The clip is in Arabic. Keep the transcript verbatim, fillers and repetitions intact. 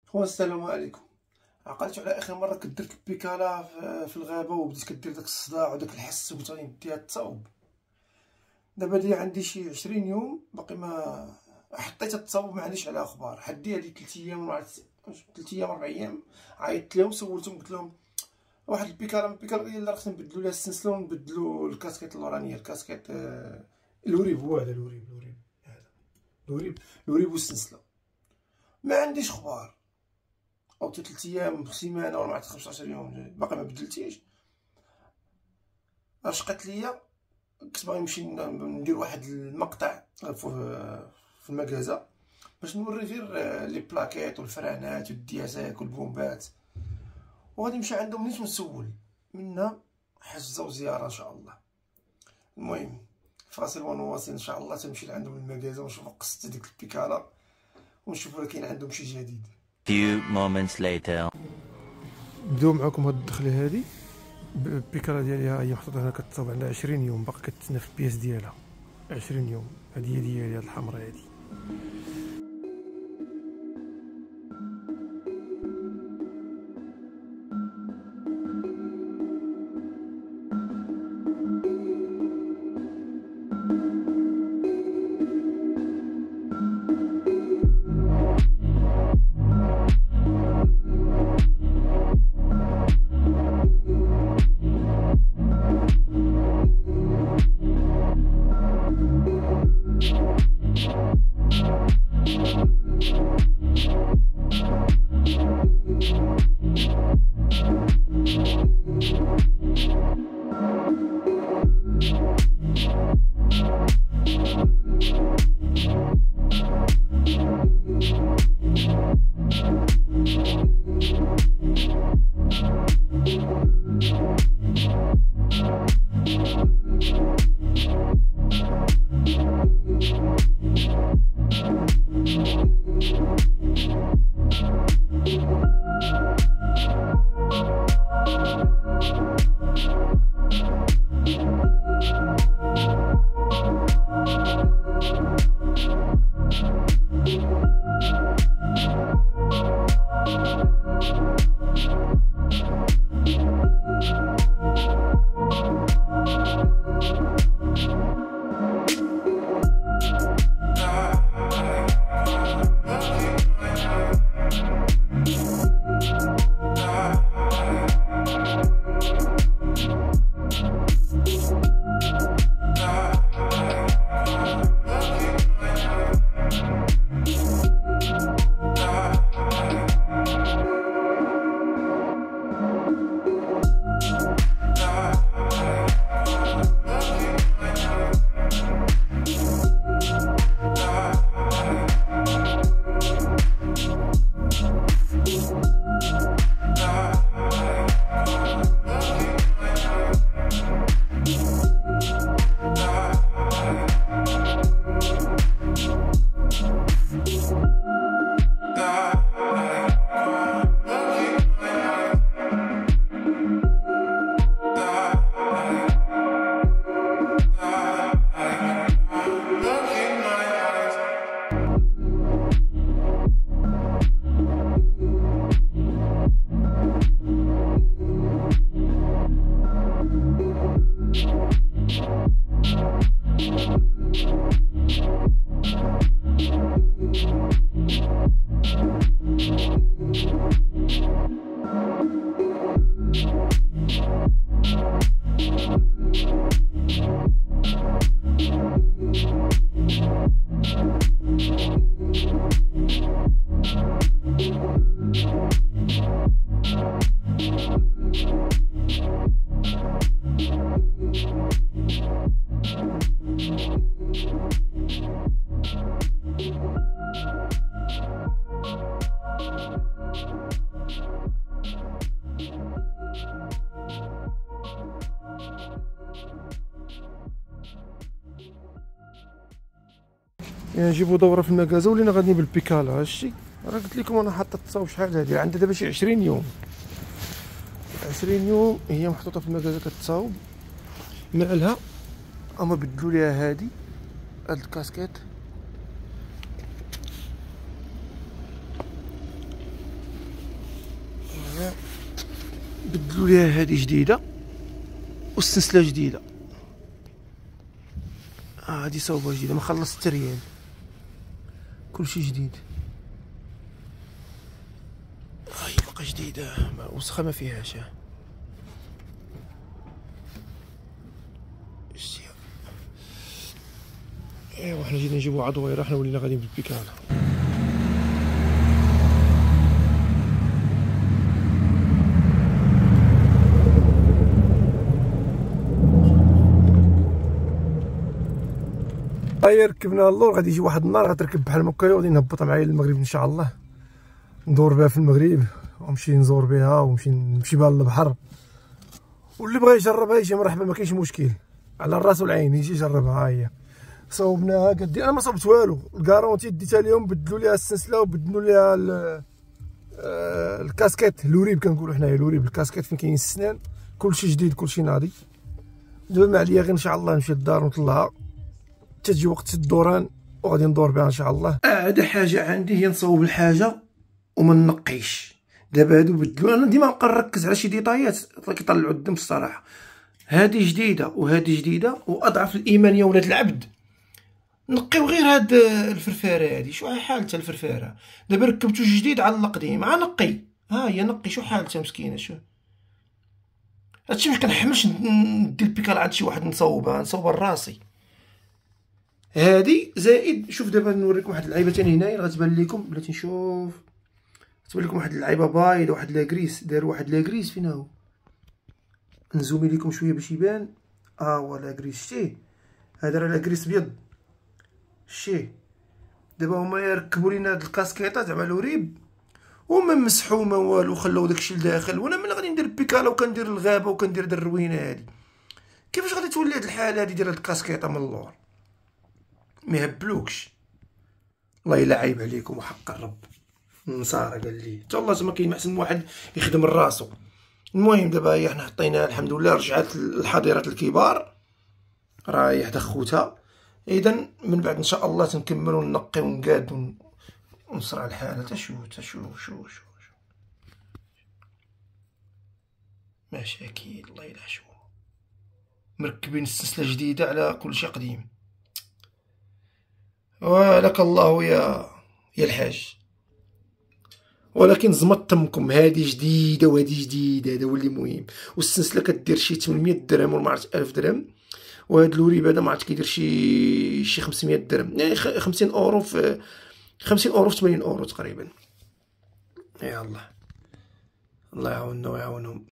خويا السلام عليكم. عقلت على اخر مره كنت درت البيكالا في الغابه وبديت كدير داك الصداع وداك الحس وقلت غادي نديها التصاوب. دابا لي عندي شي عشرين يوم باقي ما حطيت التصاوب، ما عنديش على اخبار. حدي هادي ثلاث ايام ولا ثلاث ايام اربع ايام عيطت لهم سولتهم قلت لهم واحد البيكالا من البيكالا ديال خصنا نبدلوا لها السنسله ونبدلوا الكاسكيط اللورانيه. الكاسكيط آه الوريب هو هذا، الوريب الوريب هذا الوريب الوريب والسنسله. ما عنديش اخبار، او ثلاث ايام سيمانه ولا خمسة عشر يوم باقي ما بدلتيش. اش قالت ليا كنت باغي نمشي ندير واحد المقطع في المكازا باش نوري غير لي بلاكيت والفرانات والديازاك والبومبات، وغادي نمشي عندهم نيت ونسول منا حجه وزياره ان شاء الله. المهم فاصل ونواصل ان شاء الله، تنمشي لعندهم المكازا ونشوف قصه ديك البيكالا ونشوفوا كاين عندهم شي جديد. Few moments later. نبداو معكم هاد الدخله هادي. البيكالا ديالها هي محطوطه هنا كتصاوب عندها عشرين يوم، باقي كتسنى في البياس ديالها عشرين يوم. هادي هي ديالي هاد الحمراء هادي. يعني نجيبو دوره في المكازا ولينا غاديين بالبيكالا. هادشي راه قلت لكم انا حاطه التصاوب شحال هادي، عندها دابا شي عشرين يوم. عشرين يوم هي محطوطه في المكازا كتصاوب. مالها اما بدلوا ليها هادي هاد الكاسكيت بدلوا ليها هذه جديده والسلسله جديده. اه هذه صوبه جديده ما خلصت حتى ريال، كلشي جديد. هاي باقا جديده وسخه ما فيهاش. ايوا حنا جينا نجيبو عضويره، حنا ولينا غاديين بالبيكاله. هيا ركبنا اللور، غادي يجي واحد النهار غتركب بحال هكايا وغادي نهبط معايا للمغرب ان شاء الله، ندور بها في المغرب ونمشي نزور بها ونمشي نمشي بها للبحر. واللي بغى يجربها يجي مرحبا، ما كاينش مشكل، على الراس والعين يجي يجربها. ها هي صوبناها قدي، انا ما صوبت والو، الكارونتي ديتها لهم، بدلوا ليها السلسله وبدلوا ليها الكاسكيت، لوريب كنقولوا حنايا لوريب، الكاسكيت فين كاين السنان، كلشي جديد كلشي ناضي. دابا ما عليا غير ان شاء الله نمشي للدار ونطلعها حتى تجي وقت الدوران وغادي ندور بها ان شاء الله. اعلى حاجه عندي هي نصوب الحاجه وما نقيش. دابا هادو بدلوا، انا ديما نبقى نركز على شي ديطايات كيطلعوا الدم الصراحه. هادي جديده وهادي جديده، واضعف الايمان يا ولاد العبد نقيو غير هاد الفرفاره هادي. شو حالتها الفرفاره؟ دابا ركبتو جديد على القديم، عا نقي. ها هي نقي، شو حالتها مسكينه. شو هادشي مش كنحملش ندي البيكال عند شي واحد نصوبها، نصوبها لراسي. هادي زائد، شوف دابا نوريكم واحد اللعيبه ثاني هنايا غتبان لكم، بلاتي نشوف غتبان لكم واحد اللعيبه بايضه، واحد لاكريس، داروا واحد لاكريس. فين هو؟ نزومي لكم شويه باش يبان. ها هو لاكريس، شتيه هذا راه لاكريس بيض. شتيه دابا هما يركبوا لينا هاد الكاسكيطه زعما لوريب وما مسحوا ما والو، خلاو داكشي لداخل. وانا ملي غادي ندير البيكاله وكندير الغابه وكندير دير الروينه هادي، كيفاش غادي تولي هاد الحاله هادي ديال هاد الكاسكيطه من اللور؟ ما يهبلوكش. الله الا عيب عليكم وحق الرب. النصارى قال لي حتى الله ما كاين احسن من واحد يخدم راسو. المهم دابا هي حنا حطيناها الحمد لله، رجعت الحظيرات الكبار، رايح دا خوتها. اذا من بعد ان شاء الله تنكملوا نقي ونقاد ونصرع الحاله. تا شو تا شو شو شو ماشي اكيد. الله يلا شو مركبين السلسله جديده على كل شيء قديم. ولك الله يا يا الحاج. ولكن زمط تمكم، هذه جديده وهذه جديده، هذا هو اللي مهم. والسلسله كدير شي ثمنمية درهم ولا ما عرفت ألف درهم، وهذا اللوريب هذا ما عرفت كيدير شي شي خمسمية درهم، يعني خمسين اورو في خمسين اورو في ثمانين اورو تقريبا. يا الله الله يعاوننا ويعاونهم.